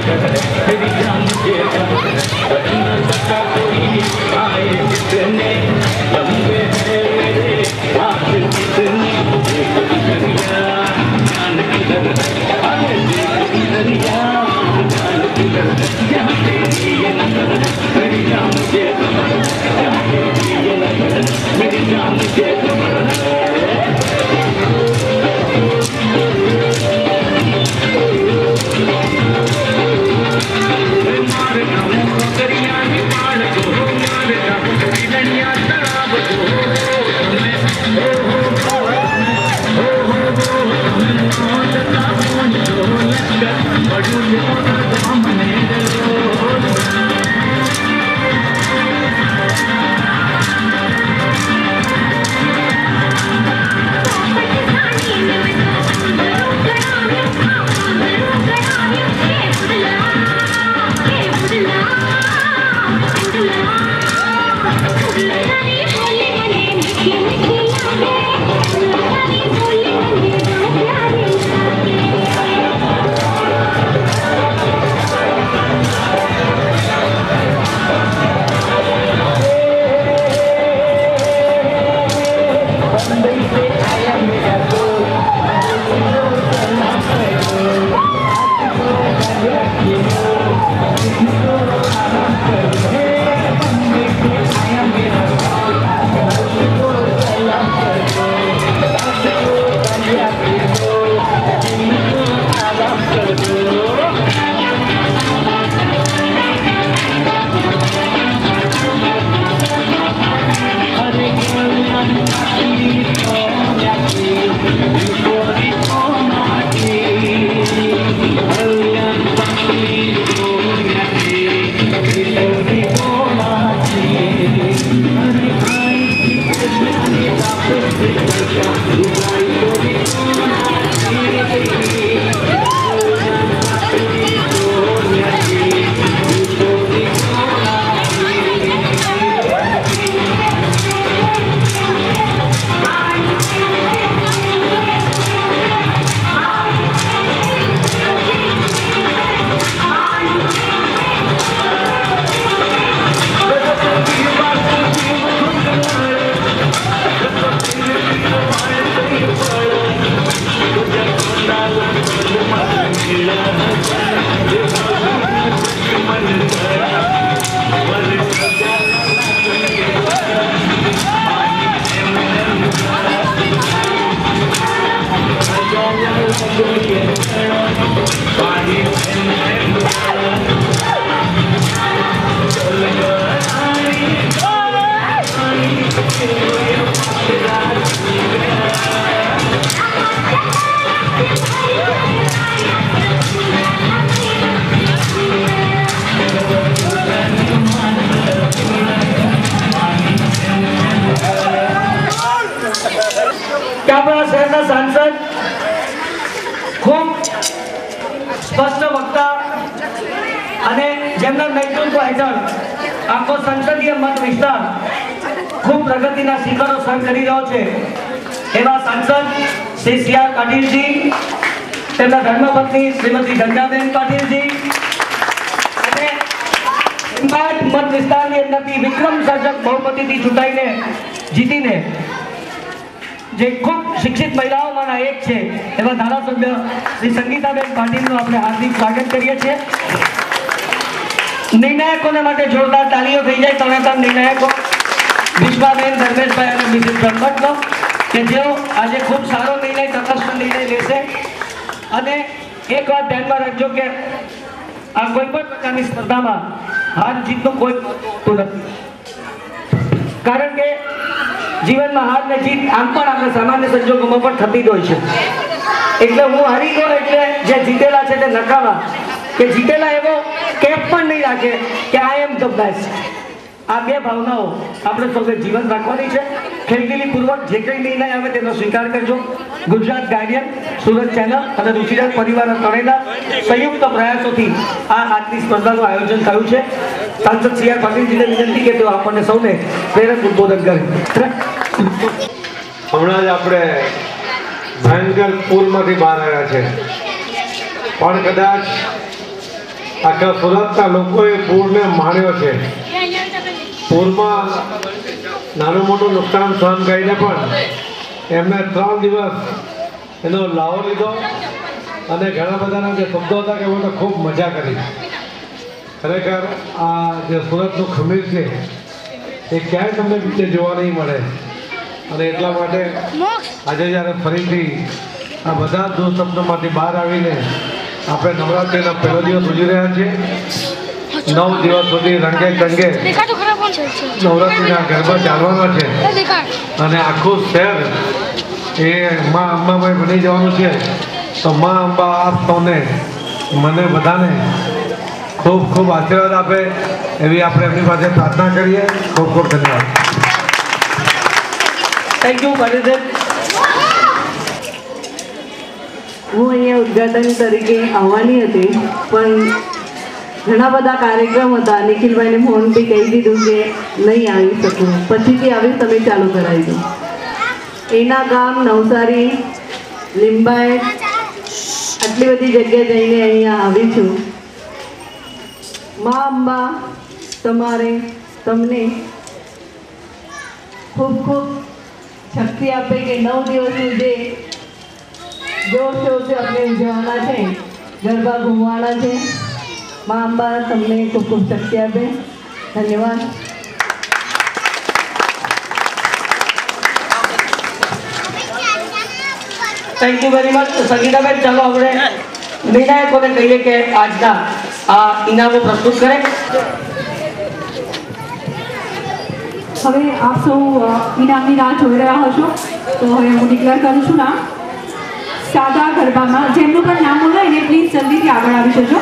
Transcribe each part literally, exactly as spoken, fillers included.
सांसद खूब स्पष्ट वक्ता અને જેમના નેતૃત્વ હેઠળ આખો સંસદીય મત વિસ્તાર ખૂબ પ્રગતિના શિખરો સર કરી રહ્યો છે એવા સાંસદ શ્રી સી આર પાટીલજી, તેમના ધર્મપત્ની શ્રીમતી ગંગાબેન પાટીલજી અને ઇમ્પાક્ટ મત વિસ્તારની અંદરથી વિક્રમ સર્જક બહુમતીથી ચૂંટાઈને જીતીને જે ખૂબ શિક્ષિત મહિલાઓમાંના એક છે એવા ધારાસભ્ય શ્રી સંગીતાબેન પાટીલનું આપણે હાર્દિક સ્વાગત કરીએ છીએ। निर्णायकों માટે જોરદાર તાળીઓ થઈ જાય તમે તમ નિર્ણાયકો વિશ્વાબેન, ધર્મેશભાઈ અને મિસિસ બ્રહ્મટનો કે જેઓ આજે ખૂબ સારો નિર્ણય, તટસ્થ નિર્ણય લેશે। અને એક વાત ધ્યાનમાં રાખજો કે આ કોઈ પણ પ્રકારની સ્પર્ધામાં હાર જીતનું કોઈ હોતું નથી, કારણ કે જીવનમાં હાર ને જીત આમ પણ આપણે સામાન્ય સંજોગોમાં પણ થતી જ હોય છે। એટલે હું હારી ગયો એટલે જે જીતેલા છે તે નકામા કે જીતેલા એવો કેપ પણ નહીં રાખે કે આઈ એમ ધ બેસ્ટ। આ બે ભાવનાઓ આપણે સૌએ જીવન રાખવાની છે। ખેલદિલીપૂર્વક જે કંઈ નિર્ણય આવે તેનો સ્વીકાર કરજો। ગુજરાત ગાર્ડિયન, સુરત ચેનલ અને ઋષિરાજ પરિવારના ત્રણેયના સંયુક્ત પ્રયાસોથી આ આજની સ્પર્ધાનું આયોજન થયું છે। સાંસદ સી આર પાટીલજીને વિનંતી કે તેઓ આપણને સૌને પ્રેરક ઉદ્બોધન કરે। હમણાં જ આપણે ભયંકર પૂરમાંથી બહાર આવ્યા છે, પણ કદાચ આખા સુરતના લોકોએ પૂરને માણ્યો છે. પૂરમાં નાનું મોટું નુકસાન સહન કરીને પણ એમને ત્રણ દિવસ એનો લાવો લીધો અને ઘણા બધાના જે શબ્દો હતા કે તો ખૂબ મજા કરી. ખરેખર આ જે સુરતનું ખમીર છે એ ક્યાંય તમને બીજે જોવા નહીં મળે અને એટલા માટે આજે જ્યારે ફરીથી આ બધા દુઃસ્વપ્નોમાંથી બહાર આવીને આપણે નવરાત્રિના પહેલો દિવસ ઉજવી રહ્યા છીએ. નવ દિવસ સુધી રંગે ચંગે નવરાત્રિના ગરબા ચાલવાના છે અને આખું શહેર એ મા અંબાભાઈ બની જવાનું છે. તો મા અંબા આપ સૌને મને બધાને ખૂબ ખૂબ આશીર્વાદ આપે એવી આપણે એમની પાસે પ્રાર્થના કરીએ. ખૂબ ખૂબ ધન્યવાદ. થેન્ક યુ ભરતભાઈ. હું અહીંયા ઉદ્ઘાટન તરીકે આવવાની હતી પણ ઘણા બધા કાર્યક્રમ હતા. નિખિલભાઈને ફોન બી કહી દીધું કે નહીં આવી શકું, પછીથી આવીશ, તમે ચાલુ કરાવી દો. એના ગામ નવસારી, લીંબાયત, આટલી બધી જગ્યાએ જઈને અહીંયા આવી છું. મા અંબા તમારે તમને ખૂબ ખૂબ શક્તિ આપે કે નવ દિવસનું જે જોર શોરથી આપણે ઉજવવાના છે, ગરબા ઘૂમવાના છે. મા અંબા તમને ખૂબ ખૂબ શક્તિ આપે. ધન્યવાદ. થેન્ક યુ વેરી મચ સંગીતાબેન. ચાલો આપણે નિર્ણાયકોને કહીએ કે આજના આ ઇનામો પ્રસ્તુત કરે. હવે આપ સૌ ઇનામની રાહ જોઈ રહ્યા હશો તો હવે હું ડિક્લેર કરું છું નામ. સાદા ગરબામાં જેમનું પણ નામ બોલો એને પ્લીઝ જલ્દીથી આગળ આવી જજો.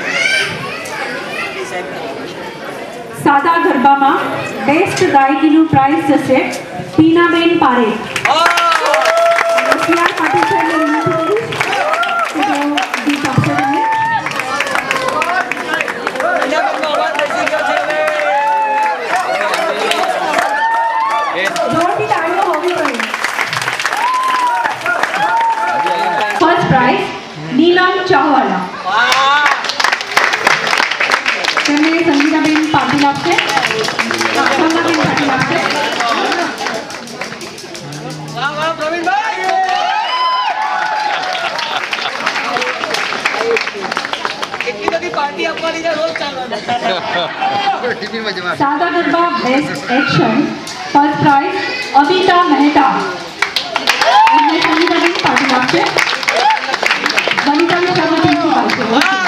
સાદા ગરબામાં બેસ્ટ ગાયકીનું પ્રાઇઝ જશે પીનાબેન પારેખ. હોશિયાર પાટીલ સાહેબને વિનંતી કરીશ કે તેઓ ગીત આપશે તમને. જોરથી તાળીઓ હોવી જોઈએ. First prize Neelam Chahwala. તેમને સંગીતાબેન પાટીલ આપશે. સંગીતાબેન પાટીલ આપશે. સાદા garba best action first prize Amita Mehta. એમને સંગીતાબેન પાટીલ આપશે. વનિતાને શર્માથી આપશે.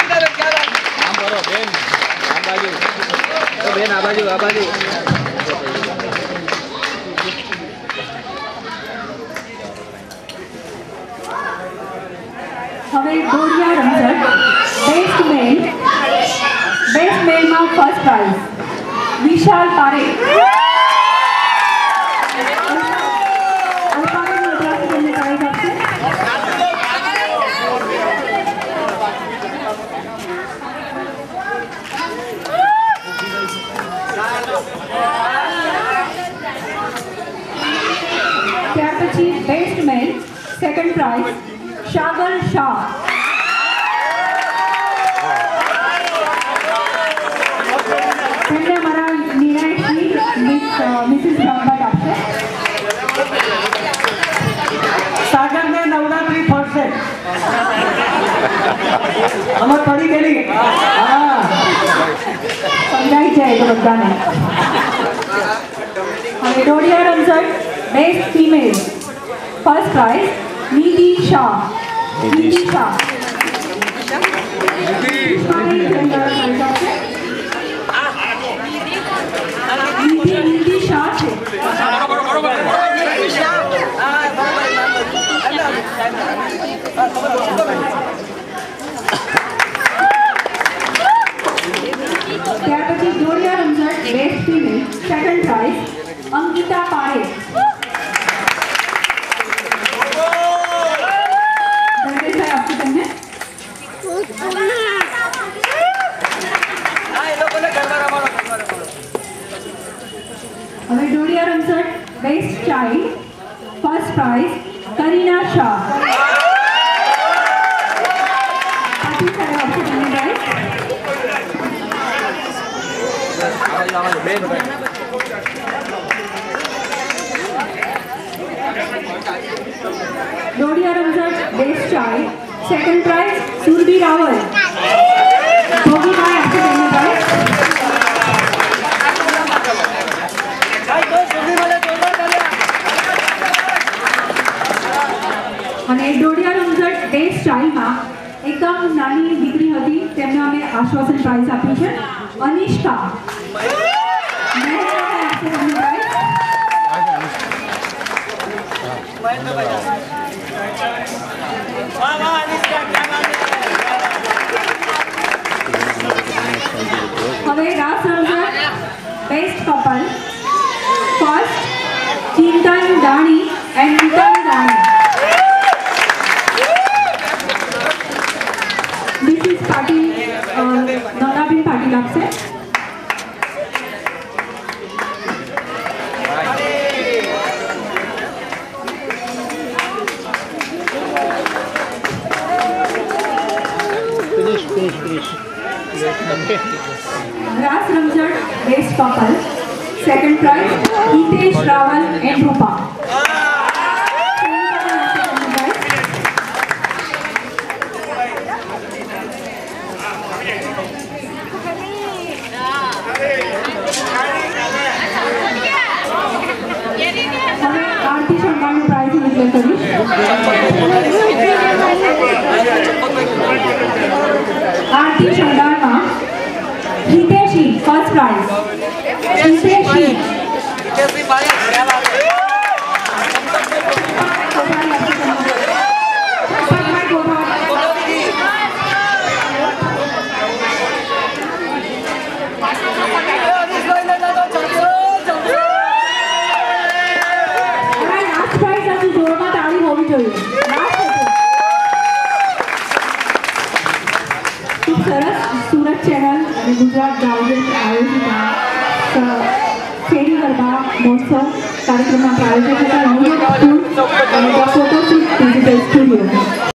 બેન આ બાજુ આ બાજુ. હવે ગોરિયા રમઝટ બેસ્ટ મેલ. બેસ્ટ મેલમાં ફર્સ્ટ પ્રાઇઝ વિશાલ પારેખ. અલ્પાબેન મદ્રાસી તેમને પ્રાઇઝ આપશે. ત્યાર પછી best male second prize Shagar Shah. તેમને અમારા નિર્ણાયકશ્રી મિસિસ બ્રહ્મભટ્ટ આપશે. સાગરને નવરાત્રી ફરશે. અમાર પડી ગયેલી. હા સમજાઈ જાય તો બધાને. હવે ડોડિયા રમઝટ બેસ્ટ ફિમેલ ફર્સ્ટ પ્રાઇઝ નીતિ શાહ. નીતિ શાહ. નીતિ નીતિ શાહ છે. ત્યાર પછી ડોડિયા રમઝટ best female second prize Ankita Parekh. હવે ડોડિયા રમઝટ best child first prize Kareena Shah. Patil સાહેબ આપશે તમને prize. Dodia Ramzat, Best Child. Second prize, Surbi Rawal. Bhogi Mai Academy Prize. અને ડોડિયા રમઝટ બેસ્ટ ચાઇલ્ડમાં એકદમ નાની દીકરી હતી તેમને અમે આશ્વાસન પ્રાઇઝ આપ્યું છે અનિષ્કા હવે રાસ રમઝટ best couple first Chintan Dani and Nitan Dani. This is Patil, uh, Nandabin Patil आपसे. Finish, finish, finish. Ras Ramzat, Best Couple. Second prize, Hitesh Rawal and Rupa. Aarti Shankar prize declare करी. आरती शंकर में हितेशी फर्स्ट प्राइज. हितेशी સરસ સુરત ચેનલ અને ગુજરાત ગાર્ડન આયોજિત ફેરી ગરબા મહોત્સવ કાર્યક્રમના પ્રાયોજક હતા યુનિટ સ્કૂલ અને ફોટો ડિજિટલ સ્ટુડિયો.